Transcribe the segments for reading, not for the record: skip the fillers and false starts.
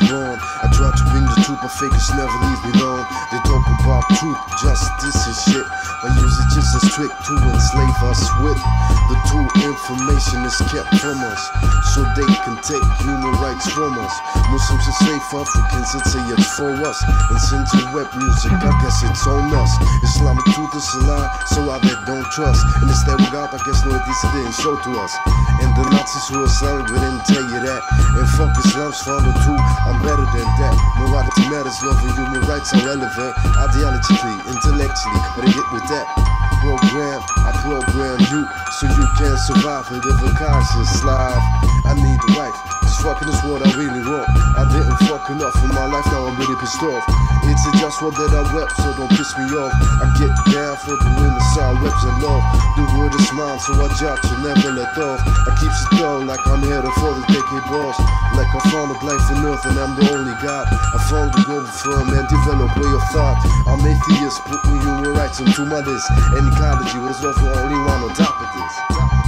on. I try to bring the truth, but fakers never leave me alone. They talk about truth, justice and shit, but use it just as trick to enslave us with. The true information is kept from us, so they can take human rights from us. Muslims enslave Africans and say it's for us. And since web music, I guess it's on us. Islamic truth is a lie, so I bet don't trust. And instead we got, I guess, no this didn't show to us. And the Nazis who are Islamic, we didn't tell you that. And fuck Islam's follow too, I'm better than that. Morality matters, love and human rights are relevant. Ideologically, intellectually, better get with that. I program you so you can survive and live a conscious life. I need a wife, cause fucking is what I really want. I didn't fuck enough in my life, now I'm really pissed off. It's just what that I rep, so don't piss me off. I get down for the winner, side reps and love. The word is mine, so I judge you, never let off. I keep it dull like I'm headed for the decade boss. Like I found a life on earth and I'm the only God. I found the global firm and develop way of thought. I'm atheist, putting human rights into my list. And ecology, what is love for only one on top of this.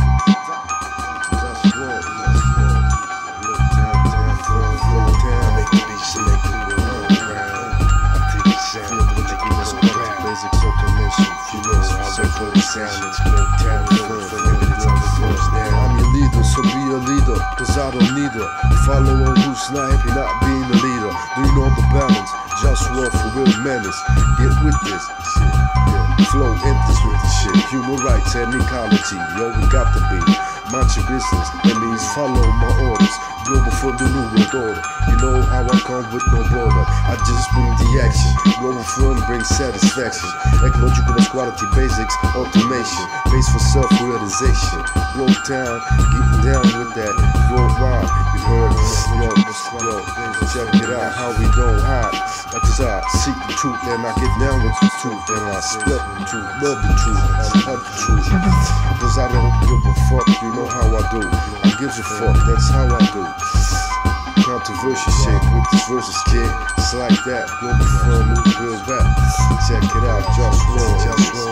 I'm your leader, so be a leader, cause I don't need her. Follower who's not happy not being a leader. Do you know the balance? Just war for real menace. Get with this shit, yeah. Flow empties with this shit. Human rights and ecology, yo, we got to be. Mind your business, that means follow my orders. Global for the new world order. You know how I come with no border. I just bring the action. Global firm brings satisfaction. Ecological quality basics, automation. Base for self-realization. Globe town, getting down with that. Worldwide, you heard us. Yo, check it out, how we don't hide. Cause I seek the truth and I get down with the truth. And I split the truth, love the truth, I love the truth. Cause I don't give a fuck, you know how I do. I give a fuck, that's how I do. Controversial shit with this versus kid. It's like that, global firm, real rap. Check it out, just one.